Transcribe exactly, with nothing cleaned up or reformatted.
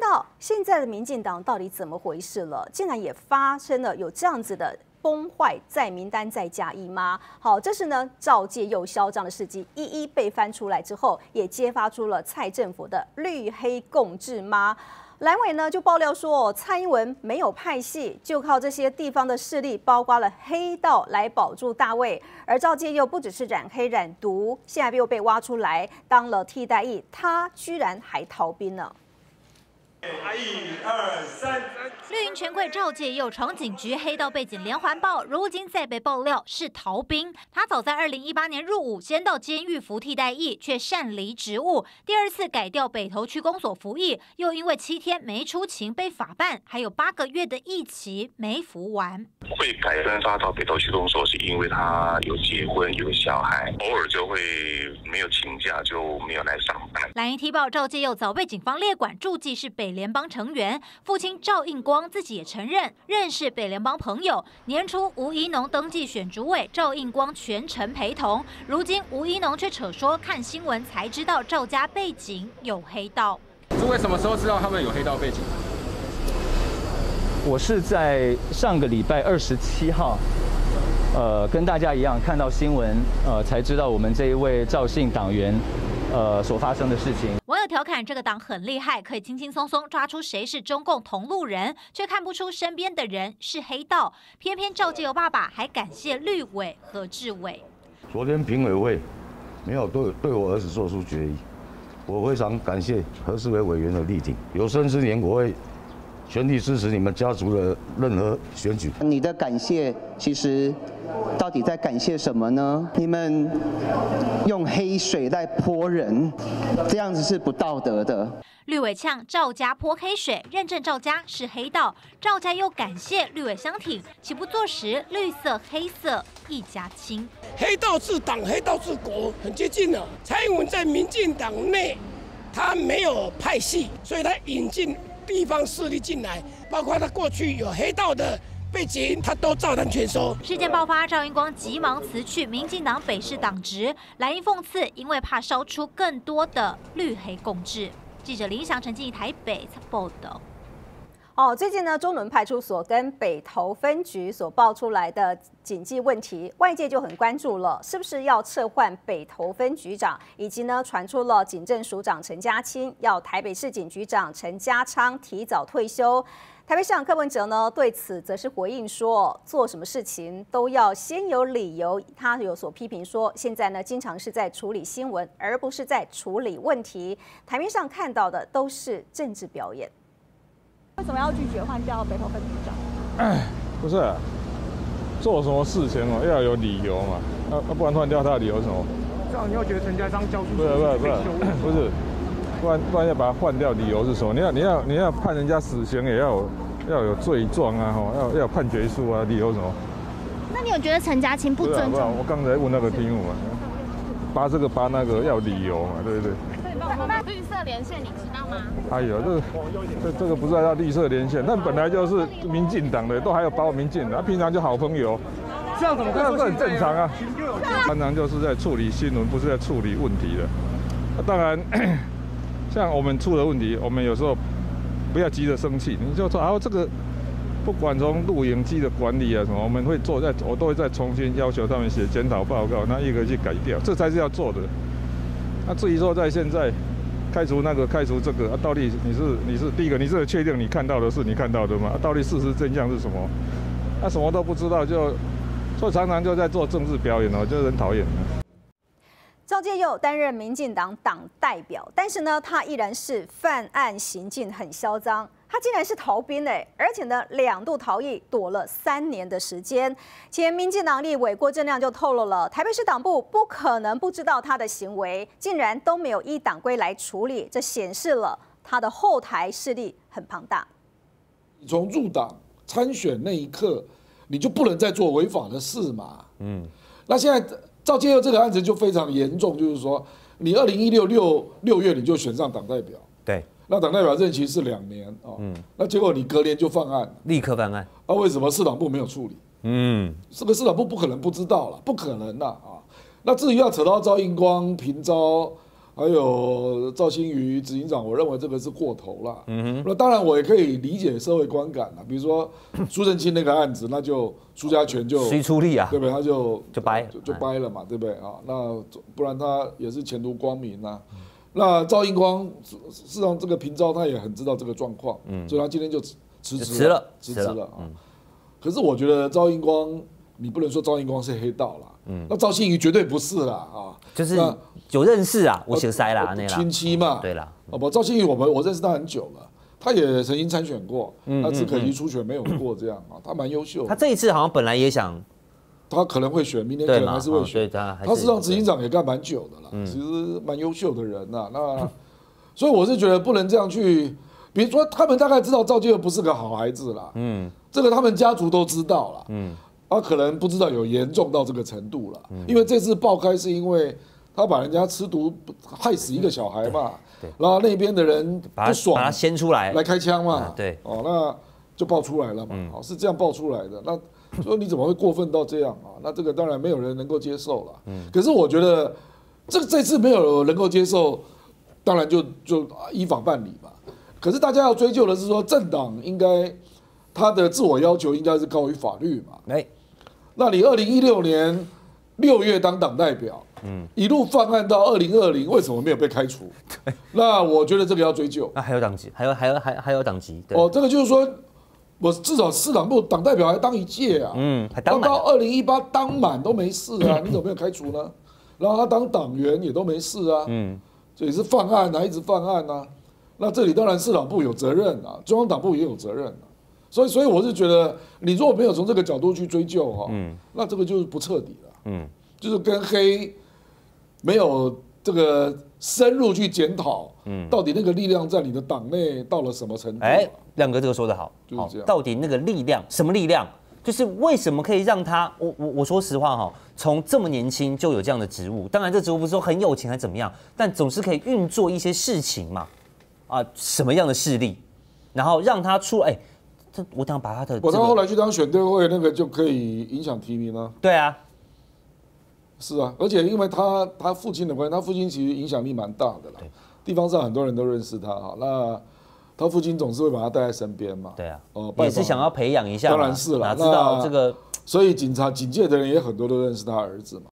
道现在的民进党到底怎么回事了？竟然也发生了有这样子的崩坏，在名单再加一吗？好，这是呢赵介佑嚣张的事迹一一被翻出来之后，也揭发出了蔡政府的绿黑共治吗？蓝委呢就爆料说，蔡英文没有派系，就靠这些地方的势力，包括了黑道来保住大位。而赵介佑不只是染黑染毒，现在又被挖出来当了替代役，他居然还逃兵了。 一二三， 绿营权贵赵介佑闯警局，黑道背景连环爆，如今再被爆料是逃兵。他早在二零一八年入伍，先到监狱服替代役，却擅离职务。第二次改调北投区公所服役，又因为七天没出勤被法办，还有八个月的役期没服完。 会改分发到北投区公所，是因为他有结婚有小孩，偶尔就会没有请假，就没有来上班。 蓝营踢爆赵介佑早被警方列管，注记是北联邦成员。父亲赵应光自己也承认认识北联邦朋友。年初吴怡农登记选主委，赵应光全程陪同。如今吴怡农却扯说看新闻才知道赵家背景有黑道。 诸位什么时候知道他们有黑道背景？ 我是在上个礼拜二十七号，呃，跟大家一样看到新闻，呃，才知道我们这一位赵姓党员，呃，所发生的事情。 网友调侃这个党很厉害，可以轻轻松松抓出谁是中共同路人，却看不出身边的人是黑道。偏偏赵介佑爸爸还感谢绿委何志伟。 昨天评委会没有对对我儿子做出决议，我非常感谢何志伟委员的力挺，有生之年我会全力支持你们家族的任何选举。 你的感谢其实到底在感谢什么呢？你们用黑水来泼人，这样子是不道德的。 绿委呛赵家泼黑水，认证赵家是黑道。赵家又感谢绿委相挺，岂不坐实绿色黑色一家亲？ 黑道治党，黑道治国，很接近了。蔡英文在民进党内，他没有派系，所以他引进地方势力进来，包括他过去有黑道的背景，他都照单全收。 事件爆发，赵英光急忙辞去民进党北市党职，蓝营讽刺，因为怕烧出更多的绿黑共治。记者林祥、陈静怡台北报道。 哦，最近呢，中仑派出所跟北投分局所爆出来的警纪问题，外界就很关注了，是不是要撤换北投分局长，以及呢，传出了警政署长陈家清要台北市警局长陈家昌提早退休。台北市长柯文哲呢对此则是回应说，做什么事情都要先有理由。他有所批评说，现在呢经常是在处理新闻，而不是在处理问题。台面上看到的都是政治表演。 为什么要拒绝换掉北投分局长？ 哎，不是、啊，做什么事情哦要有理由嘛，那、啊、那不然换掉他的理由是什么？ 这样你要觉得陈家昌交出去， 不是不是不是不是。不然不然要把他换掉，理由是什么？你要你要你要判人家死刑，也要有要有罪状啊，吼，要要有判决书啊，理由什么？ 那你有觉得陈家清不尊重？ 不是、啊、我刚才问那个题目嘛，拔这个拔那个要有理由嘛，对不对？ 那绿色连线你知道吗？ 哎呦，这这这个不是要绿色连线，那本来就是民进党的，都还有包民进党，平常就好朋友， 这样怎么这很正常啊？常常就是在处理新闻，不是在处理问题的。啊、当然。像我们出了问题，我们有时候不要急着生气，你就说啊，这个不管从录影机的管理啊什么，我们会做再，我都会再重新要求他们写检讨报告，那一个去改掉，这才是要做的。那至于说在现在开除那个开除这个，啊、到底你是你是第一个，你是确定你看到的是你看到的吗？啊、到底事实真相是什么？那、啊、什么都不知道就，所以常常就在做政治表演哦，就很讨厌。 赵介佑担任民进党党代表，但是呢，他依然是犯案行径很嚣张。他竟然是逃兵哎，而且呢，两度逃逸，躲了三年的时间。前民进党立委郭正亮就透露了，台北市党部不可能不知道他的行为，竟然都没有依党规来处理，这显示了他的后台势力很庞大。 你从入党参选那一刻，你就不能再做违法的事嘛。嗯，那现在。赵介佑这个案子就非常严重，就是说，你二零一六六六月你就选上党代表， 对， 那党代表任期是两年哦，嗯，那结果你隔年就犯案， 立刻犯案， 那、啊、为什么市党部没有处理？ 嗯， 这个市党部不可能不知道了，不可能的啊。那至于要扯到赵应光、平昭， 还有赵新瑜执行长，我认为这个是过头了。嗯哼，那当然我也可以理解社会观感了，比如说苏震清那个案子，那就苏家全就谁出力啊？ 对不对？他就就掰就就掰了嘛，对不对啊？那不然他也是前途光明啊。那赵英光事实上这个平昭他也很知道这个状况，嗯，所以他今天就辞职辞了， 辞职了啊。可是我觉得赵英光，你不能说赵英光是黑道啦。嗯，那赵新瑜绝对不是啦啊， 就是有认识啊，我写塞啦，那啦， 亲戚嘛， 对啦， 哦不，赵新瑜我们我认识他很久了，他也曾经参选过，他只可惜初选没有过这样啊，他蛮优秀。 他这一次好像本来也想， 他可能会选，明年可能还是会选， 他他实际上执行长也干蛮久的了，其实蛮优秀的人呐。那所以我是觉得不能这样去，比如说他们大概知道赵介佑不是个好孩子啦，嗯，这个他们家族都知道了，嗯。他可能不知道有严重到这个程度了，因为这次爆开是因为他把人家吃毒害死一个小孩嘛，然后那边的人不爽， 把他掀出来来开枪嘛， 对， 哦，那就爆出来了嘛，好是这样爆出来的，那说你怎么会过分到这样啊？那这个当然没有人能够接受了，可是我觉得这这次没有能够接受，当然就就依法办理嘛。可是大家要追究的是说，政党应该他的自我要求应该是高于法律嘛， 哎。 那你二零一六年六月当党代表，嗯，一路犯案到二零二零，为什么没有被开除？对，那我觉得这个要追究。 那还有党籍，还有还有还还有党籍。 哦，这个就是说，我至少市党部党代表还当一届啊，嗯，还当到二零一八当满都没事啊，你怎么没有开除呢？然后他当党员也都没事啊，嗯，这也是犯案啊，一直犯案啊。那这里当然市党部有责任啊，中央党部也有责任啊。所以，所以我是觉得，你如果没有从这个角度去追究哈，嗯，那这个就是不彻底了，嗯，就是跟黑没有这个深入去检讨，嗯，到底那个力量在你的党内到了什么程度？ 哎，亮哥这个说得好， 就是这样。 到底那个力量什么力量？就是为什么可以让他？我我我说实话哈，从这么年轻就有这样的职务，当然这职务不是说很有钱还怎么样，但总是可以运作一些事情嘛，啊，什么样的势力，然后让他出哎。我想把他的、这个， 我他后来去当选对会，那个就可以影响提名啊。 对啊， 是啊，而且因为他他父亲的关系，他父亲其实影响力蛮大的啦，地方上很多人都认识他哈。那他父亲总是会把他带在身边嘛。 对啊，哦，也是想要培养一下， 当然是了， 哪知道这个， 所以警察警界的人也很多都认识他儿子嘛。